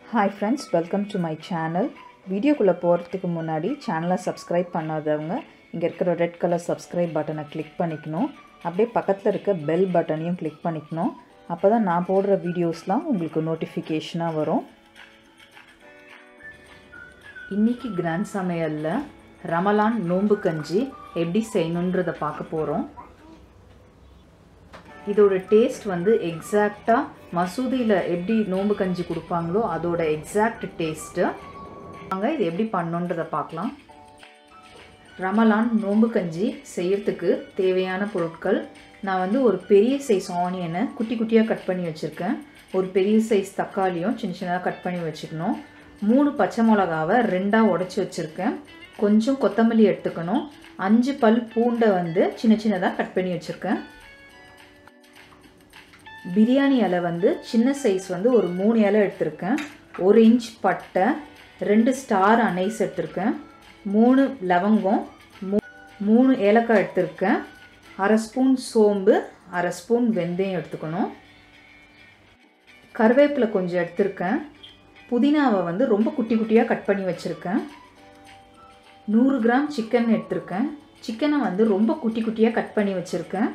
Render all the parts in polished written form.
Hi friends, welcome to my channel. வீடியோக்குள்ள போறதுக்கு முன்னாடி சேனலை சப்ஸ்கிரைப் பண்ணாதவங்க இங்க இருக்கிற ரெட் கலர் சப்ஸ்கிரைப் பட்டனை கிளிக் பண்ணிக்கணும். அப்படியே பக்கத்துல இருக்க பெல் பட்டனையும் கிளிக் பண்ணிக்கணும். அப்பதான் நான் போடுற வீடியோஸ்லாம் உங்களுக்கு நோட்டிஃபிகேஷனா வரும். இன்னைக்கு கிராண்ட் சமையல்ல ரமலான் நோன்பு கஞ்சி எப்படி செய்யணும்ன்றத பார்க்க போறோம். இதோட டேஸ்ட் வந்து எக்ஸாக்ட்டா மசூதியில எப்படி நோன்பு கஞ்சி கொடுப்பாங்களோ அதோட எக்ஸாக்ட் டேஸ்ட். வாங்க இது எப்படி பண்ணணும்ன்றத பார்க்கலாம். ரமலான் நோன்பு கஞ்சி செய்யறதுக்கு தேவையான பொருட்கள் நான் வந்து ஒரு பெரிய சைஸ் ஆனியனை குட்டி குட்டியாக கட் பண்ணி வச்சுருக்கேன். ஒரு பெரிய சைஸ் தக்காளியும் சின்ன சின்னதாக கட் பண்ணி வச்சுக்கணும். 3 பச்சை மிளகாவை 2ஆக உடச்சி வச்சுருக்கேன். கொஞ்சம் கொத்தமல்லி எடுத்துக்கணும். 5 பல் பூண்டை வந்து சின்ன சின்னதாக கட் பண்ணி வச்சுருக்கேன். பிரியாணி இலை வந்து சின்ன சைஸ் வந்து ஒரு 3 இலை எடுத்திருக்கேன். 1 இன்ச் பட்டை, 2 ஸ்டார் அனைஸ் எடுத்திருக்கேன். 3 லவங்கம், 3 ஏலக்காய் எடுத்திருக்கேன். 1/2 ஸ்பூன் சோம்பு, 1/2 ஸ்பூன் வெந்தயம் எடுத்துக்கணும். கருவேப்பிலை கொஞ்சம் எடுத்திருக்கேன். புதினாவை வந்து ரொம்ப குட்டி குட்டியாக கட் பண்ணி வச்சுருக்கேன். 100 கிராம் சிக்கன் எடுத்திருக்கேன். சிக்கனை வந்து ரொம்ப குட்டி குட்டியாக கட் பண்ணி வச்சுருக்கேன்.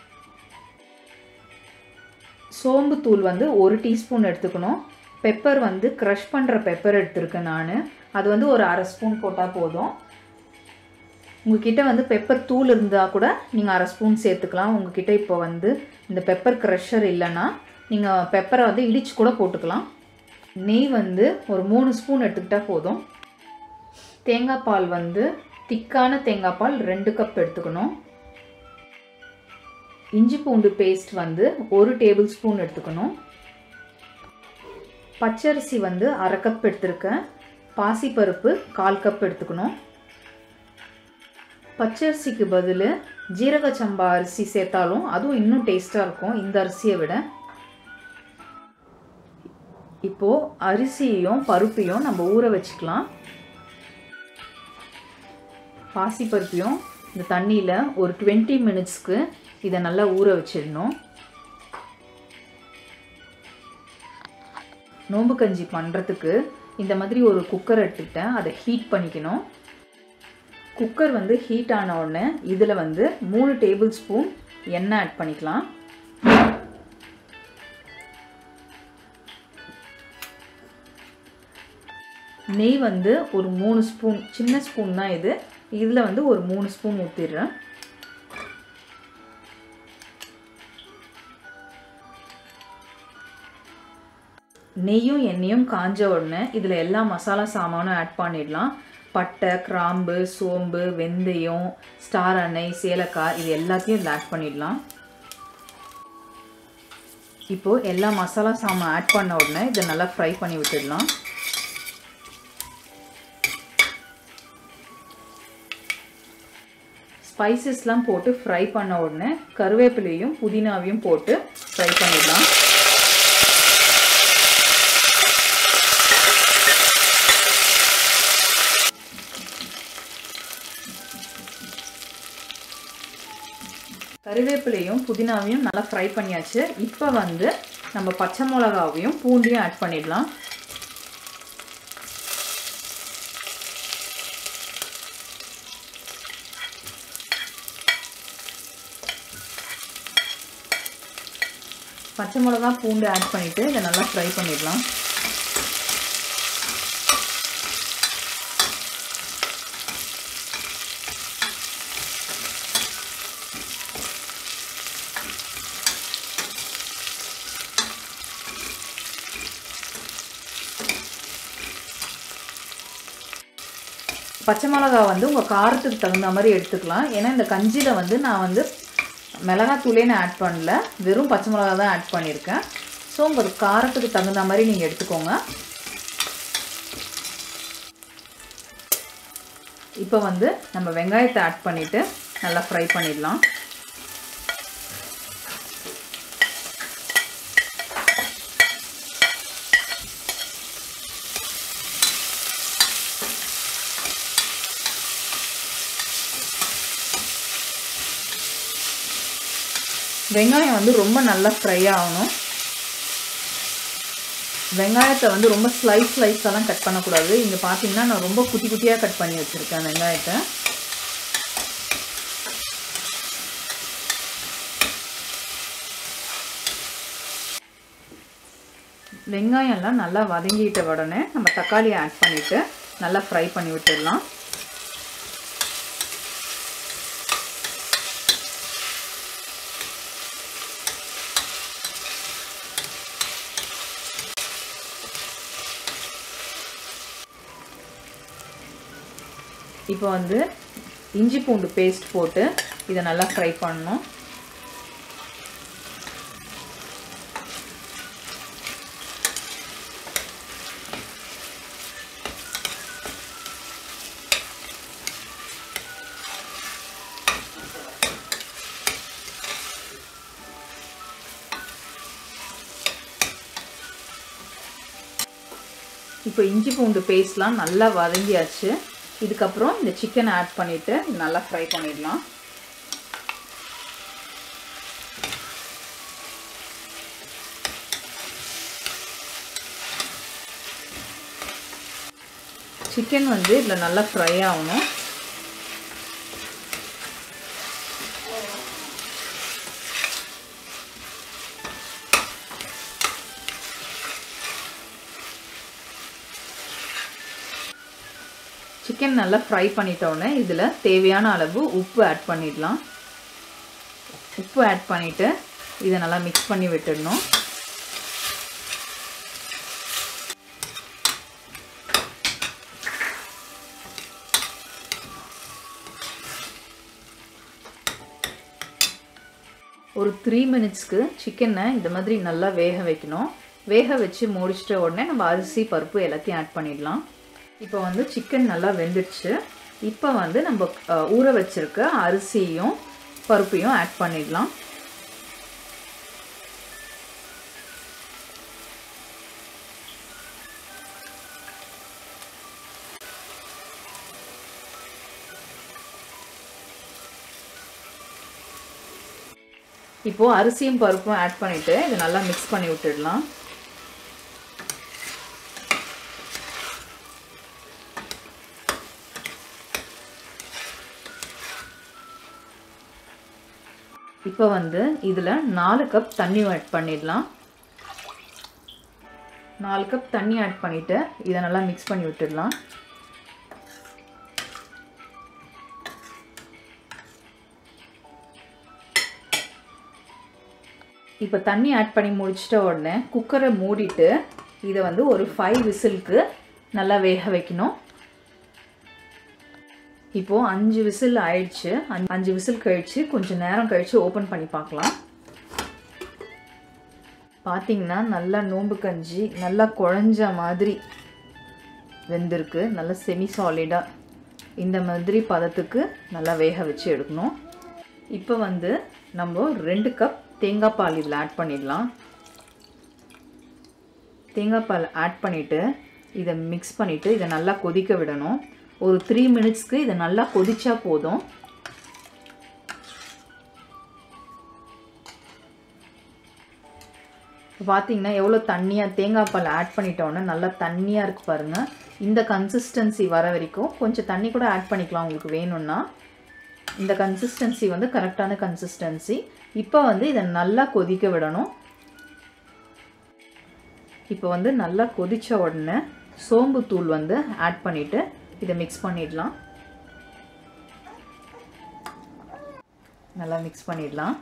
சோம்பு தூள் வந்து 1 டீஸ்பூன் எடுத்துக்கணும். பெப்பர் வந்து க்ரஷ் பண்ணுற பெப்பர் எடுத்துருக்கேன் நான். அது வந்து ஒரு 1/2 ஸ்பூன் போட்டால் போதும். உங்ககிட்ட வந்து பெப்பர் தூள் இருந்தால் கூட நீங்கள் 1/2 ஸ்பூன் சேர்த்துக்கலாம். உங்ககிட்ட இப்போ வந்து இந்த பெப்பர் க்ரஷர் இல்லைன்னா நீங்கள் பெப்பரை வந்து இடித்து கூட போட்டுக்கலாம். நெய் வந்து ஒரு 3 ஸ்பூன் எடுத்துக்கிட்டால் போதும். தேங்காய் பால் வந்து திக்கான தேங்காய் பால் 2 கப் எடுத்துக்கணும். இஞ்சி பூண்டு பேஸ்ட் வந்து 1 டேபிள் ஸ்பூன் எடுத்துக்கணும். பச்சரிசி வந்து 1/2 கப் எடுத்துருக்கேன். பாசிப்பருப்பு 1/4 கப் எடுத்துக்கணும். பச்சரிசிக்கு பதில் ஜீரக சம்பா அரிசி சேர்த்தாலும் அதுவும் இன்னும் டேஸ்ட்டாக இருக்கும் இந்த அரிசியை விட. இப்போது அரிசியையும் பருப்பையும் நம்ம ஊற வச்சுக்கலாம். பாசிப்பருப்பையும் இந்த தண்ணியில் ஒரு 20 மினிட்ஸ்க்கு இதை நல்லா ஊற வச்சிடணும். நோம்பு கஞ்சி பண்ணுறதுக்கு இந்த மாதிரி ஒரு குக்கர் எடுத்துக்கிட்டேன். அதை ஹீட் பண்ணிக்கணும். குக்கர் வந்து ஹீட் ஆன உடனே இதில் வந்து 3 டேபிள் ஸ்பூன் எண்ணெய் ஆட் பண்ணிக்கலாம். நெய் வந்து ஒரு 3 ஸ்பூன், சின்ன ஸ்பூன் தான் இது. இதில் வந்து ஒரு 3 ஸ்பூன் ஊற்றிடுறேன். நெய்யும் எண்ணெயும் காஞ்ச உடனே இதில் எல்லா மசாலா சாமானும் ஆட் பண்ணிடலாம். பட்டை, கிராம்பு, சோம்பு, வெந்தயம், ஸ்டார் அனைஸ், ஏலக்காய் இது எல்லாத்தையும் இதில் ஆட் பண்ணிடலாம். இப்போது எல்லா மசாலா சாமான் ஆட் பண்ண உடனே இதை நல்லா ஃப்ரை பண்ணி விட்டுடலாம். ஸ்பைசஸ்லாம் போட்டு ஃப்ரை பண்ண உடனே கருவேப்பிலையும் புதினாவையும் போட்டு ஃப்ரை பண்ணிடலாம். கருவேப்பிலையும் புதினாவையும் நல்லா ஃப்ரை பண்ணியாச்சு. இப்போ வந்து நம்ம பச்சை மிளகாவையும் பூண்டையும் ஆட் பண்ணிடலாம். பச்சை மிளகா பூண்டு ஆட் பண்ணிவிட்டு இதை நல்லா ஃப்ரை பண்ணிடலாம். பச்சை மிளகா வந்து உங்கள் காரத்துக்கு தகுந்த மாதிரி எடுத்துக்கலாம். ஏன்னா இந்த கஞ்சியில் வந்து நான் வந்து மிளகாத்தூளே நான் ஆட் பண்ணல, வெறும் பச்சை மிளகா தான் ஆட் பண்ணியிருக்கேன். ஸோ உங்கள் காரத்துக்கு தகுந்த மாதிரி நீங்கள் எடுத்துக்கோங்க. இப்போ வந்து நம்ம வெங்காயத்தை ஆட் பண்ணிவிட்டு நல்லா ஃப்ரை பண்ணிடலாம். வெங்காயம் வந்து ரொம்ப நல்லா ஃப்ரை ஆகணும். வெங்காயத்தை வந்து ரொம்ப ஸ்லைஸெல்லாம் கட் பண்ணக்கூடாது. இங்கே பார்த்தீங்கன்னா நான் ரொம்ப குட்டி குட்டியாக கட் பண்ணி வச்சுருக்கேன் வெங்காயத்தை. வெங்காயம்லாம் நல்லா வதங்கிட்ட உடனே நம்ம தக்காளியை ஆட் பண்ணிவிட்டு நல்லா ஃப்ரை பண்ணி விட்டுடலாம். இப்போ வந்து இஞ்சி பூண்டு பேஸ்ட் போட்டு இதை நல்லா ஃப்ரை பண்ணணும். இப்போ இஞ்சி பூண்டு பேஸ்ட்லாம் நல்லா வதங்கியாச்சு. இதுக்கப்புறம் இந்த சிக்கனை ஆட் பண்ணிவிட்டு நல்லா ஃப்ரை பண்ணிடலாம். சிக்கன் வந்து இதில் நல்லா ஃப்ரை ஆகணும். சிக்கன் நல்லா ஃப்ரை பண்ணிட்டோன்னே இதில் தேவையான அளவு உப்பு ஆட் பண்ணிடலாம். உப்பு ஆட் பண்ணிவிட்டு இதை நல்லா மிக்ஸ் பண்ணி விட்டுடணும். ஒரு 3 மினிட்ஸ்க்கு சிக்கனை இந்த மாதிரி நல்லா வேக வைக்கணும். வேக வச்சு முடிச்சிட்ட உடனே நம்ம அரிசி பருப்பு எல்லாத்தையும் ஆட் பண்ணிடலாம். இப்போ வந்து சிக்கன் நல்லா வெந்துடுச்சு. இப்போ வந்து நம்ம ஊற வச்சிருக்க அரிசியும் பருப்பையும் ஆட் பண்ணிடலாம். இப்போ அரிசியும் பருப்பும் ஆட் பண்ணிட்டு இதை நல்லா மிக்ஸ் பண்ணி விட்டுடலாம். இப்போ வந்து இதில் 4 கப் தண்ணி ஆட் பண்ணிடலாம். 4 கப் தண்ணி ஆட் பண்ணிவிட்டு இதை நல்லா மிக்ஸ் பண்ணி விட்டுடலாம். இப்போ தண்ணி ஆட் பண்ணி முடிச்சிட்ட உடனே குக்கரை மூடிட்டு இதை வந்து ஒரு 5 விசிலுக்கு நல்லா வேக வைக்கணும். இப்போது 5 விசில் ஆயிடுச்சு. 5 விசில் கழித்து கொஞ்சம் நேரம் கழித்து ஓப்பன் பண்ணி பார்க்கலாம். பார்த்தீங்கன்னா நல்லா நோம்பு கஞ்சி நல்லா குழஞ்ச மாதிரி வெந்திருக்கு. நல்லா செமி சாலிடாக இந்த மாதிரி பதத்துக்கு நல்லா வேக வச்சு எடுக்கணும். இப்போ வந்து நம்ம 2 கப் தேங்காய் பால் இதில் ஆட் பண்ணிடலாம். தேங்காய் பால் ஆட் பண்ணிவிட்டு இதை மிக்ஸ் பண்ணிவிட்டு இதை நல்லா கொதிக்க விடணும். ஒரு 3 மினிட்ஸ்க்கு இதை நல்லா கொதிச்சா போதும். பார்த்தீங்கன்னா எவ்வளோ தண்ணியாக தேங்காய் பால் ஆட் பண்ணிட்டோன்னே நல்லா தண்ணியாக இருக்குது பாருங்கள். இந்த கன்சிஸ்டன்சி வர வரைக்கும் கொஞ்சம் தண்ணி கூட ஆட் பண்ணிக்கலாம் உங்களுக்கு வேணும்னா. இந்த கன்சிஸ்டன்சி வந்து கரெக்டான கன்சிஸ்டன்சி. இப்போ வந்து இதை நல்லா கொதிக்க விடணும். இப்போ வந்து நல்லா கொதித்த உடனே சோம்பு தூள் வந்து ஆட் பண்ணிவிட்டு இதை மிக்ஸ் பண்ணிடலாம். நல்லா மிக்ஸ் பண்ணிடலாம்.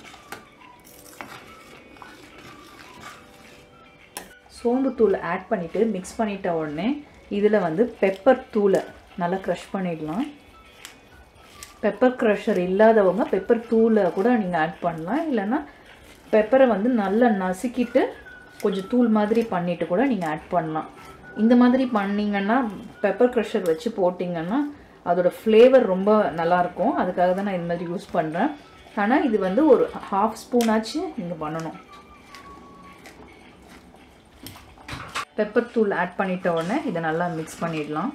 சோம்பு தூள் ஆட் பண்ணிவிட்டு மிக்ஸ் பண்ணிட்ட உடனே இதில் வந்து பெப்பர் தூளை நல்லா க்ரஷ் பண்ணிடலாம். பெப்பர் க்ரஷர் இல்லாதவங்க பெப்பர் தூளை கூட நீங்கள் ஆட் பண்ணலாம். இல்லைன்னா பெப்பரை வந்து நல்லா நசுக்கிட்டு கொஞ்சம் தூள் மாதிரி பண்ணிவிட்டு கூட நீங்கள் ஆட் பண்ணலாம். இந்த மாதிரி பண்ணிங்கன்னா பெப்பர் க்ரஷர் வச்சு போட்டிங்கன்னா அதோட ஃப்ளேவர் ரொம்ப நல்லாயிருக்கும். அதுக்காக தான் நான் இந்த மாதிரி யூஸ் பண்ணுறேன். ஆனால் இது வந்து ஒரு 1/2 ஸ்பூனாச்சு நீங்கள் பண்ணணும். பெப்பர் தூள் ஆட் பண்ணிட்ட உடனே இதை நல்லா மிக்ஸ் பண்ணிடலாம்.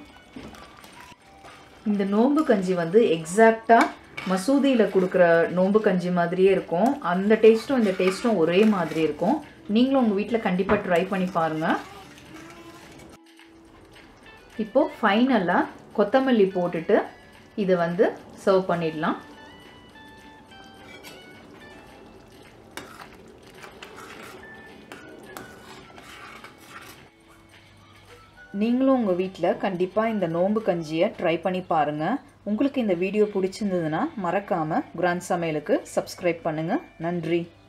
இந்த நோம்பு கஞ்சி வந்து எக்ஸாக்டாக மசூதியில் கொடுக்குற நோம்பு கஞ்சி மாதிரியே இருக்கும். அந்த டேஸ்ட்டும் இந்த டேஸ்ட்டும் ஒரே மாதிரி இருக்கும். நீங்களும் உங்கள் வீட்டில் கண்டிப்பாக ட்ரை பண்ணி பாருங்கள். இப்போது ஃபைனலாக கொத்தமல்லி போட்டுட்டு இதை வந்து சர்வ் பண்ணிடலாம். நீங்களும் உங்கள் வீட்டில் கண்டிப்பாக இந்த நோம்பு கஞ்சியை ட்ரை பண்ணி பாருங்கள். உங்களுக்கு இந்த வீடியோ பிடிச்சிருந்ததுன்னா மறக்காமல் கிராண்ட் சமையலுக்கு சப்ஸ்கிரைப் பண்ணுங்கள். நன்றி.